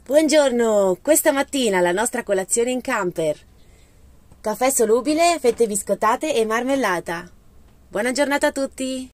Buongiorno, questa mattina la nostra colazione in camper. Caffè solubile, fette biscottate e marmellata. Buona giornata a tutti!